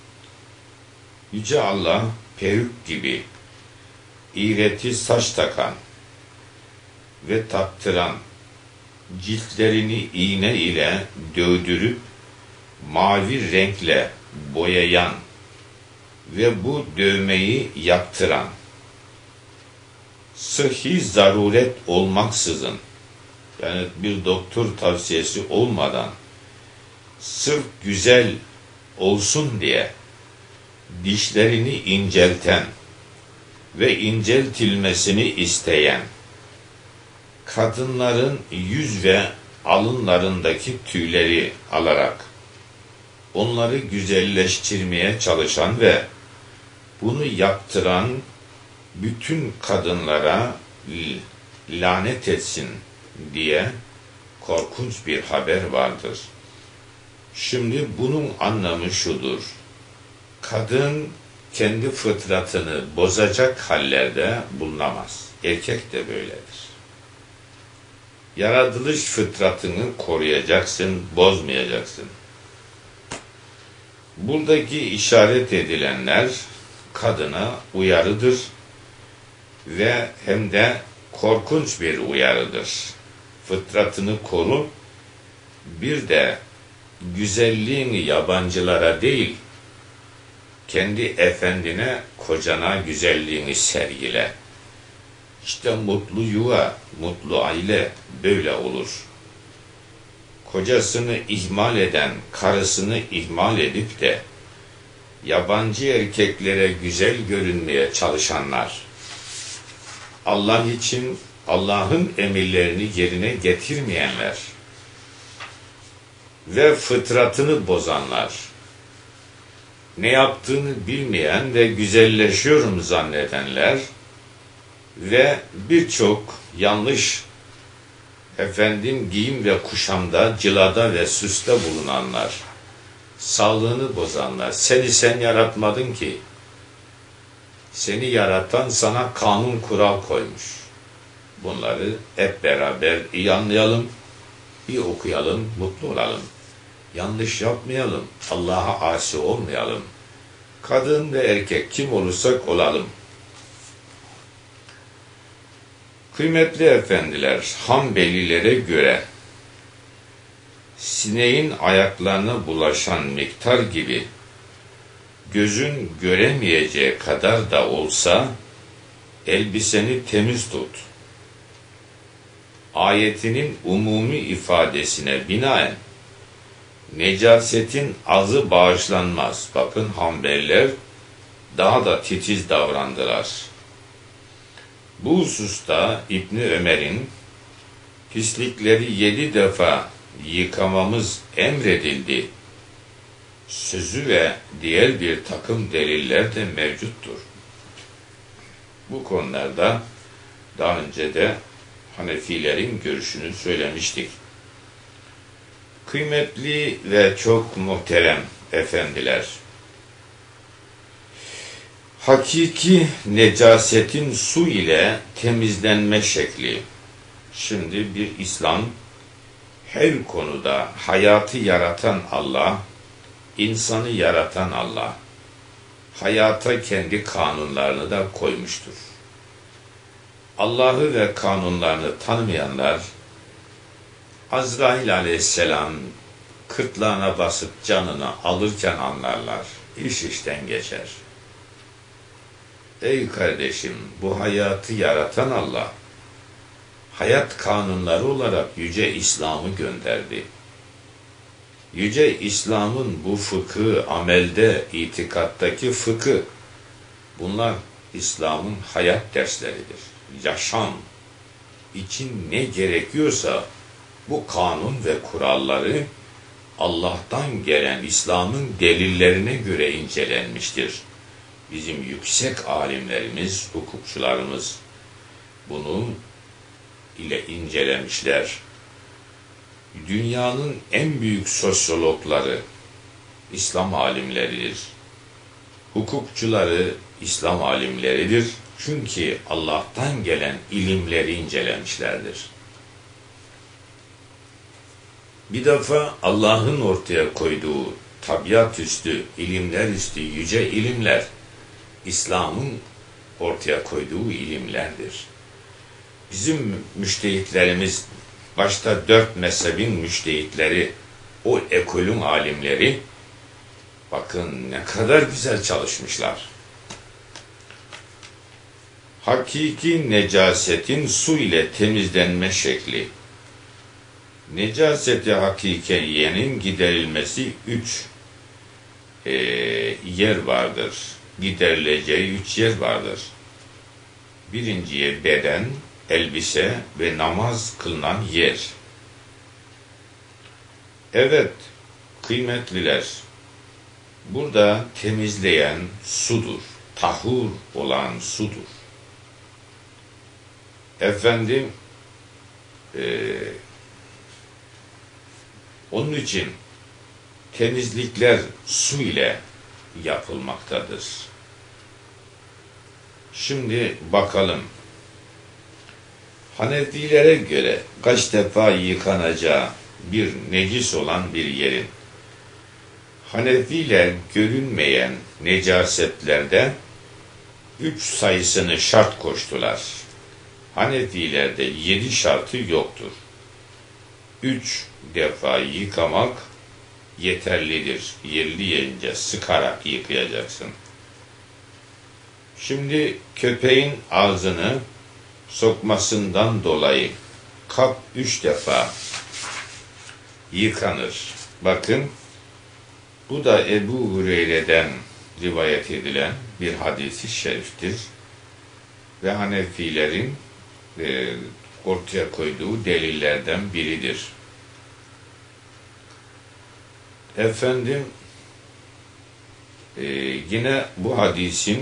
Yüce Allah peruk gibi iğreti saç takan ve taktıran, ciltlerini iğne ile dövdürüp mavi renkle boyayan ve bu dövmeyi yaptıran, sıhhi zaruret olmaksızın, yani bir doktor tavsiyesi olmadan, sırf güzel olsun diye dişlerini incelten ve inceltilmesini isteyen, kadınların yüz ve alınlarındaki tüyleri alarak onları güzelleştirmeye çalışan ve bunu yaptıran bütün kadınlara lanet etsin diye korkunç bir haber vardır. Şimdi bunun anlamı şudur: kadın kendi fıtratını bozacak hallerde bulunamaz. Erkek de böyledir. Yaratılış fıtratını koruyacaksın, bozmayacaksın. Buradaki işaret edilenler kadına uyarıdır ve hem de korkunç bir uyarıdır. Fıtratını koru, bir de güzelliğini yabancılara değil, kendi efendine, kocana güzelliğini sergile. İşte mutlu yuva, mutlu aile böyle olur. Kocasını ihmal eden, karısını ihmal edip de yabancı erkeklere güzel görünmeye çalışanlar, Allah için Allah'ın emirlerini yerine getirmeyenler ve fıtratını bozanlar, ne yaptığını bilmeyen ve güzelleşiyorum zannedenler ve birçok yanlış giyim ve kuşamda, cılada ve süste bulunanlar, sağlığını bozanlar, seni sen yaratmadın ki, seni yaratan sana kanun kural koymuş. Bunları hep beraber iyi anlayalım, iyi okuyalım, mutlu olalım. Yanlış yapmayalım, Allah'a asi olmayalım. Kadın ve erkek kim olursak olalım. Kıymetli efendiler, Hanbelilere göre sineğin ayaklarına bulaşan miktar gibi gözün göremeyeceği kadar da olsa elbiseni temiz tut. Ayetinin umumi ifadesine binaen necasetin azı bağışlanmaz. Bakın Hanbeliler daha da titiz davrandılar. Bu hususta İbni Ömer'in pislikleri 7 defa yıkamamız emredildi sözü ve diğer bir takım deliller de mevcuttur. Bu konularda daha önce de Hanefilerin görüşünü söylemiştik. Kıymetli ve çok muhterem efendiler, hakiki necasetin su ile temizlenme şekli. Şimdi bir İslam her konuda hayatı yaratan Allah, insanı yaratan Allah, hayata kendi kanunlarını da koymuştur. Allah'ı ve kanunlarını tanımayanlar, Azrail aleyhisselam kırtlağına basıp canını alırken anlarlar, iş işten geçer. Ey kardeşim, bu hayatı yaratan Allah, hayat kanunları olarak Yüce İslam'ı gönderdi. Yüce İslam'ın bu fıkhı, amelde, itikattaki fıkhı, bunlar İslam'ın hayat dersleridir. Yaşam için ne gerekiyorsa bu kanun ve kuralları Allah'tan gelen İslam'ın delillerine göre incelenmiştir. Bizim yüksek alimlerimiz, hukukçularımız bunu ile incelemişler. Dünyanın en büyük sosyologları İslam alimleridir. Hukukçuları İslam alimleridir. Çünkü Allah'tan gelen ilimleri incelemişlerdir. Bir defa Allah'ın ortaya koyduğu tabiat üstü, ilimler üstü, yüce ilimler, İslam'ın ortaya koyduğu ilimlerdir. Bizim müştehitlerimiz, başta 4 mezhebin müştehitleri, o ekolün alimleri, bakın ne kadar güzel çalışmışlar. Hakiki necasetin su ile temizlenme şekli. Necaseti hakikiyenin giderilmesi 3 yer vardır. Giderileceği 3 yer vardır. Birinciye beden, elbise ve namaz kılınan yer. Evet, kıymetliler, burada temizleyen sudur, tahur olan sudur. Efendim, onun için temizlikler su ile yapılmaktadır. Şimdi bakalım, Hanefilere göre kaç defa yıkanacağı bir necis olan bir yerin, Hanefiler görünmeyen necasetlerde 3 sayısını şart koştular. Hanefilerde 7 şartı yoktur. 3 defa yıkamak yeterlidir. Yerli yerince sıkarak yıkayacaksın. Şimdi köpeğin ağzını sokmasından dolayı kap 3 defa yıkanır. Bakın, bu da Ebu Hureyre'den rivayet edilen bir hadis-i şeriftir. Ve Hanefilerin ortaya koyduğu delillerden biridir. Efendim, yine bu hadisin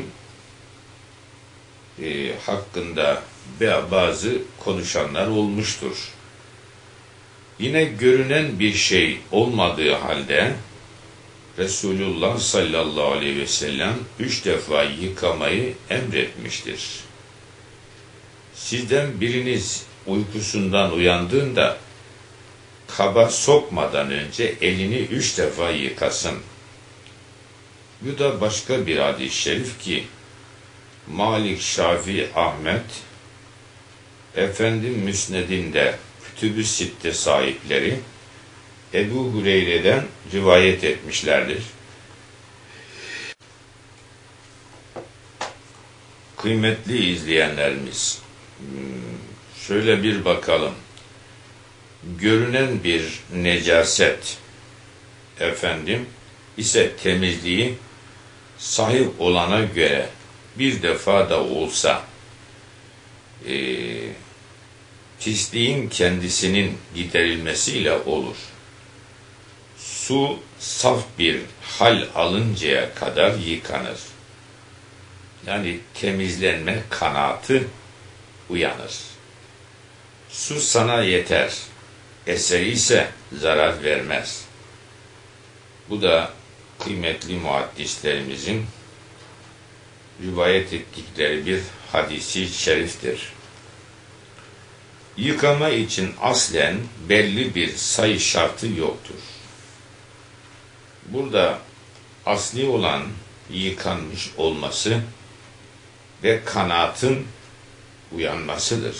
hakkında bazı konuşanlar olmuştur. Yine görünen bir şey olmadığı halde Resulullah sallallahu aleyhi ve sellem 3 defa yıkamayı emretmiştir. Sizden biriniz uykusundan uyandığında kaba sokmadan önce elini 3 defa yıkasın. Bu da başka bir hadis-i şerif ki Malik, Şafii, Ahmet efendim Müsned'inde Kütüb-ü Sitte sahipleri Ebu Hureyre'den rivayet etmişlerdir. Kıymetli izleyenlerimiz, şöyle bir bakalım. Görünen bir necaset efendim ise temizliği sahip olana göre bir defa da olsa pisliğin kendisinin giderilmesiyle olur. Su saf bir hal alıncaya kadar yıkanır. Yani temizlenme kanaatı uyanır. Su sana yeter. Eseri ise zarar vermez. Bu da kıymetli muhaddislerimizin rivayet ettikleri bir hadisi şeriftir. Yıkama için aslen belli bir sayı şartı yoktur. Burada asli olan yıkanmış olması ve kanaatın uyanmasıdır.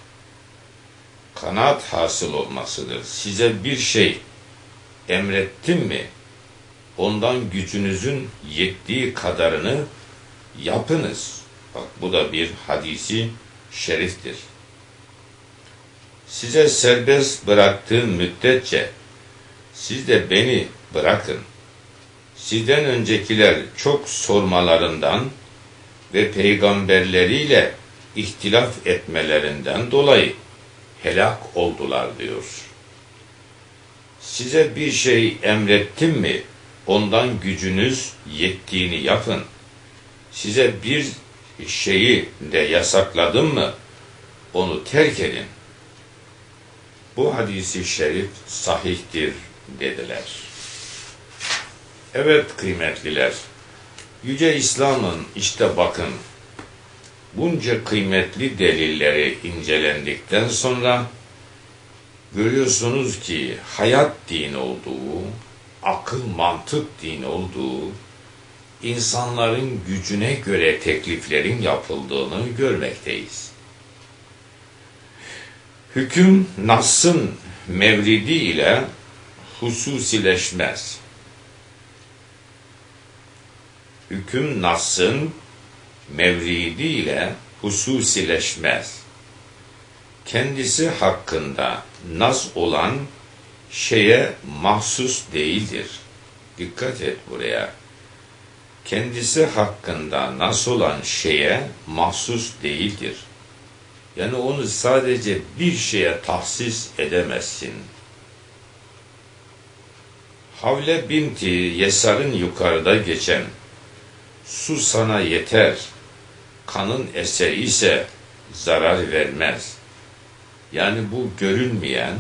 Kanaat hasıl olmasıdır. Size bir şey emrettim mi, ondan gücünüzün yettiği kadarını yapınız. Bak, bu da bir hadisi şeriftir. Size serbest bıraktığım müddetçe siz de beni bırakın. Sizden öncekiler çok sormalarından ve peygamberleriyle ihtilaf etmelerinden dolayı helak oldular diyor. Size bir şey emrettim mi, ondan gücünüz yettiğini yapın. Size bir şeyi de yasakladım mı, onu terk edin. Bu hadisi şerif sahihtir dediler. Evet kıymetliler, Yüce İslam'ın işte bakın, bunca kıymetli delilleri incelendikten sonra görüyorsunuz ki hayat dini olduğu, akıl mantık dini olduğu, insanların gücüne göre tekliflerin yapıldığını görmekteyiz. Hüküm Nas'ın mevridi ile hususileşmez. Hüküm Nas'ın mevridi ile hususileşmez. Kendisi hakkında nas olan şeye mahsus değildir. Dikkat et buraya. Kendisi hakkında nas olan şeye mahsus değildir. Yani onu sadece bir şeye tahsis edemezsin. Havle binti Yesar'ın yukarıda geçen su sana yeter, kanın eseri ise zarar vermez. Yani bu görünmeyen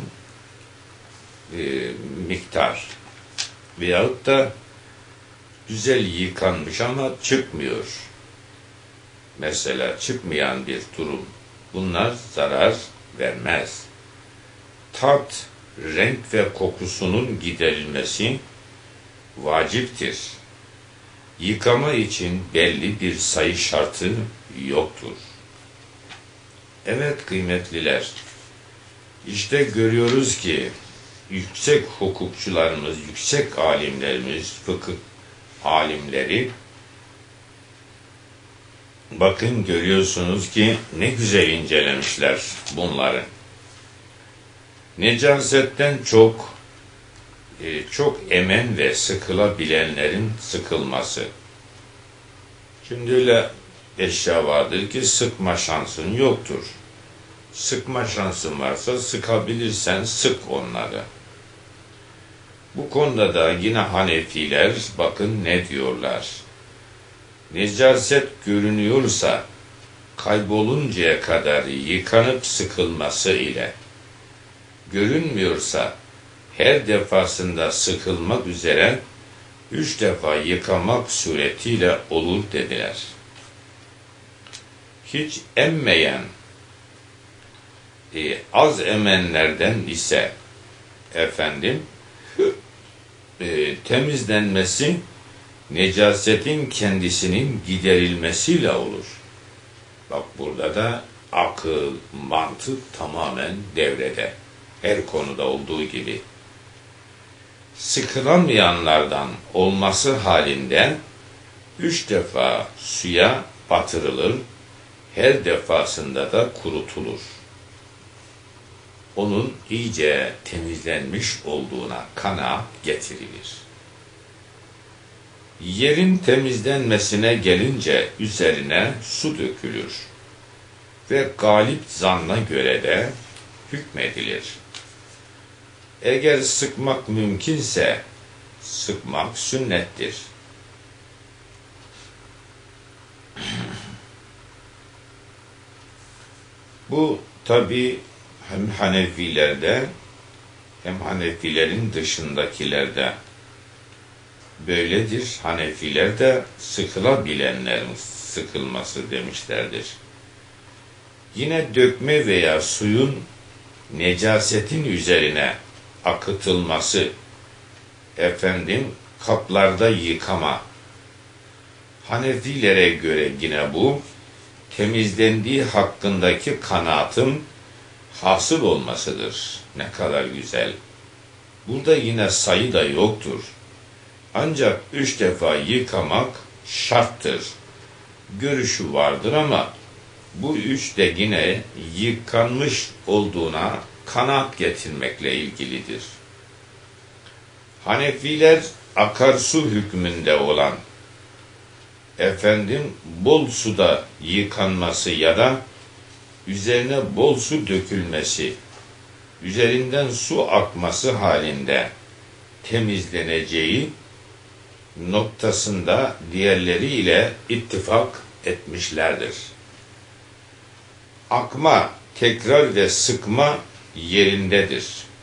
miktar veyahut da güzel yıkanmış ama çıkmıyor. Mesela çıkmayan bir durum. Bunlar zarar vermez. Tat, renk ve kokusunun giderilmesi vaciptir. Yıkama için belli bir sayı şartı yoktur. Evet kıymetliler, işte görüyoruz ki yüksek hukukçularımız, yüksek alimlerimiz, fıkıh alimleri, bakın görüyorsunuz ki ne güzel incelemişler bunları. Necasetten çok emen ve sıkılabilenlerin sıkılması. Şimdi öyle eşya vardır ki sıkma şansın yoktur. Sıkma şansın varsa sıkabilirsen sık onları. Bu konuda da yine Hanefiler bakın ne diyorlar. Necaset görünüyorsa kayboluncaya kadar yıkanıp sıkılması ile, görünmüyorsa her defasında sıkılmak üzere 3 defa yıkamak suretiyle olur dediler. Hiç emmeyen, az emenlerden ise temizlenmesi necasetin kendisinin giderilmesiyle olur. Bak burada da akıl, mantık tamamen devrede. Her konuda olduğu gibi. Sıkılamayanlardan olması halinde 3 defa suya batırılır, her defasında da kurutulur. Onun iyice temizlenmiş olduğuna kanaat getirilir. Yerin temizlenmesine gelince üzerine su dökülür ve galip zanna göre de hükmedilir. Eğer sıkmak mümkünse sıkmak sünnettir. Bu tabi hem Hanefilerde hem Hanefilerin dışındakilerde böyledir. Hanefiler de sıkılabilenlerin sıkılması demişlerdir. Yine dökme veya suyun necasetin üzerine akıtılması, kaplarda yıkama. Hanefilere göre yine bu, temizlendiği hakkındaki kanaatın hasıl olmasıdır. Ne kadar güzel. Burada yine sayı da yoktur. Ancak 3 defa yıkamak şarttır. Görüşü vardır ama bu 3 de yine yıkanmış olduğuna kanaat getirmekle ilgilidir. Hanefiler akarsu hükmünde olan bol suda yıkanması ya da üzerine bol su dökülmesi, üzerinden su akması halinde temizleneceği noktasında diğerleriyle ittifak etmişlerdir. Akma, tekrar ve sıkma yerindedir.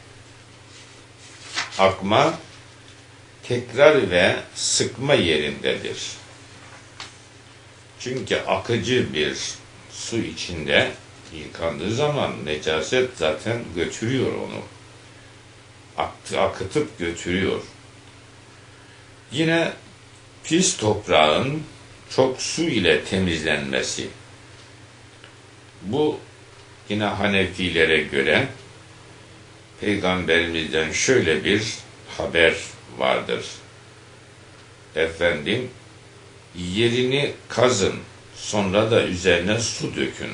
Akma, tekrar ve sıkma yerindedir. Çünkü akıcı bir su içinde yıkandığı zaman necaset zaten götürüyor onu. Akıtıp götürüyor. Yine pis toprağın çok su ile temizlenmesi. Bu yine Hanefilere göre Peygamberimizden şöyle bir haber vardır. Efendim, yerini kazın, sonra da üzerine su dökün.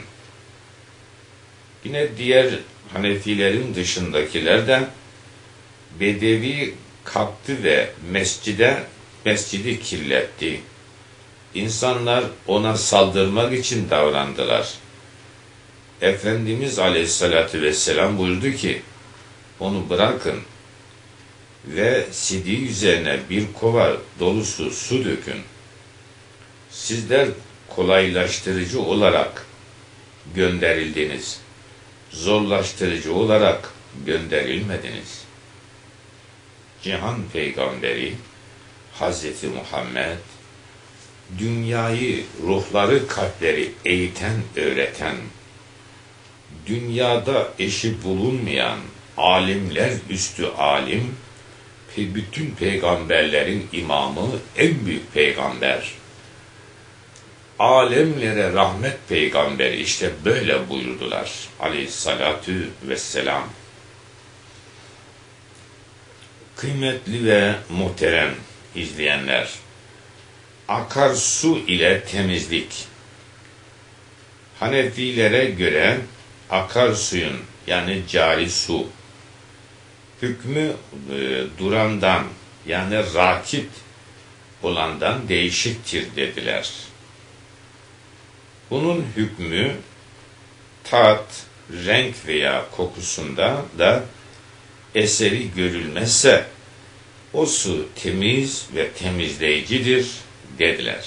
Yine diğer Hanefilerin dışındakiler de Bedevi kalktı ve mescidi kirletti. İnsanlar ona saldırmak için davrandılar. Efendimiz Aleyhisselatü Vesselam buyurdu ki, onu bırakın ve sidiği üzerine bir kova dolusu su dökün. Sizler kolaylaştırıcı olarak gönderildiniz. Zorlaştırıcı olarak gönderilmediniz. Cihan Peygamberi Hazreti Muhammed, dünyayı, ruhları, kalpleri eğiten, öğreten, dünyada eşi bulunmayan alimler üstü alim, bütün peygamberlerin imamı, en büyük peygamber, alemlere rahmet peygamberi, işte böyle buyurdular aleyhissalatu vesselam. Kıymetli ve muhterem izleyenler, akarsu ile temizlik. Hanefilere göre akarsuyun, yani cari su, hükmü durandan, yani rakit olandan değişiktir dediler. Bunun hükmü tat, renk veya kokusunda da eseri görülmezse o su temiz ve temizleyicidir dediler.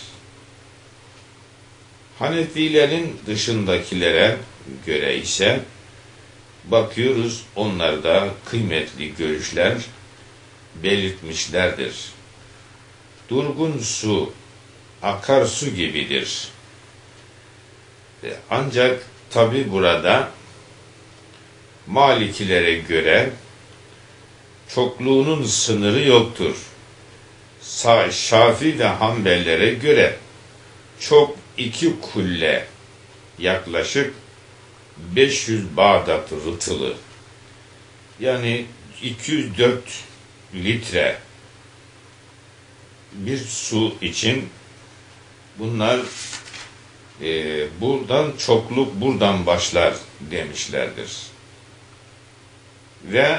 Hanefilerin dışındakilere göre ise bakıyoruz, onlar da kıymetli görüşler belirtmişlerdir. Durgun su akarsu gibidir. Ancak tabi burada Malikilere göre çokluğunun sınırı yoktur. Şafi ve Hanbellere göre çok 2 kulle, yaklaşık 500 Bağdat rıtılı, yani 204 litre bir su için bunlar buradan çokluk buradan başlar demişlerdir. Ve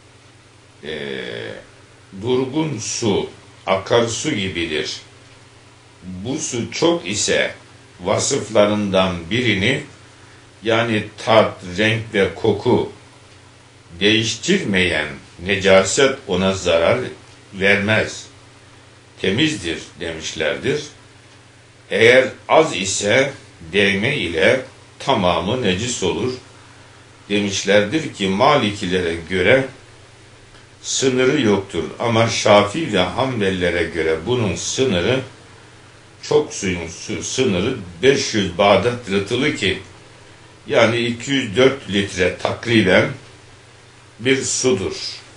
durgun su akarsu gibidir. Bu su çok ise vasıflarından birini, yani tat, renk ve koku değiştirmeyen necaset ona zarar vermez. Temizdir demişlerdir. Eğer az ise değme ile tamamı necis olur demişlerdir ki Malikilere göre sınırı yoktur. Ama Şafii ve Hanbelilere göre bunun sınırı, çok suyun sınırı 500 Bağdat rıtılı ki yani 204 litre takriben bir sudur.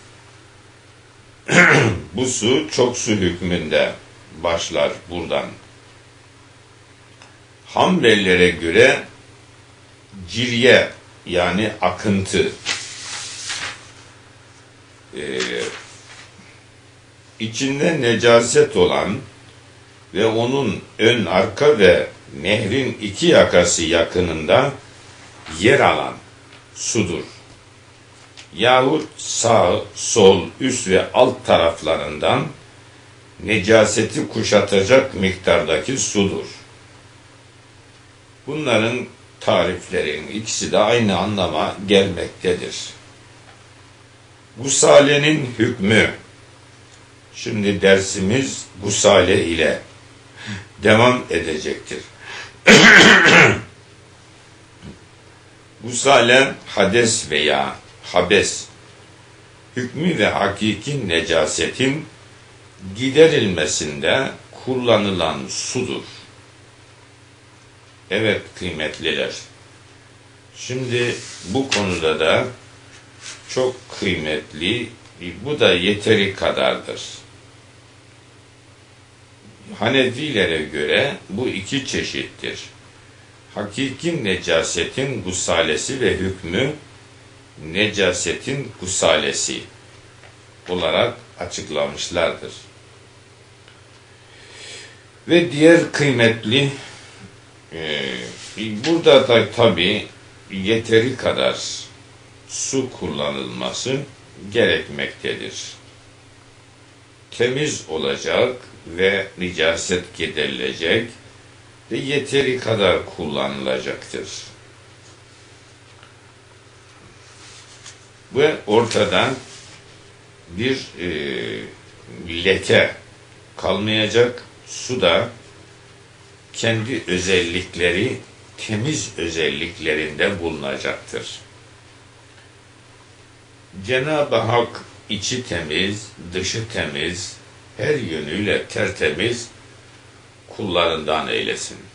Bu su çok su hükmünde başlar buradan. Hanbelilere göre cirye, yani akıntı, içinde necaset olan ve onun ön, arka ve nehrin 2 yakası yakınında yer alan sudur. Yahut sağ, sol, üst ve alt taraflarından necaseti kuşatacak miktardaki sudur. Bunların tariflerin ikisi de aynı anlama gelmektedir. Gusalenin hükmü, Şimdi dersimiz gusale ile devam edecektir. Gusale, hades veya habes, hükmü ve hakiki necasetin giderilmesinde kullanılan sudur. Evet kıymetliler. Şimdi bu konuda da çok kıymetli, bu da yeteri kadardır. Hanefilere göre bu iki çeşittir. Hakiki necasetin gusalesi ve hükmü necasetin gusalesi olarak açıklamışlardır. Ve diğer kıymetli, burada da tabi yeteri kadar su kullanılması gerekmektedir. Temiz olacak ve nicaset giderilecek ve yeteri kadar kullanılacaktır. Ve ortadan bir leke kalmayacak. Su da kendi özellikleri, temiz özelliklerinde bulunacaktır. Cenab-ı Hak içi temiz, dışı temiz, her yönüyle tertemiz kullarından eylesin.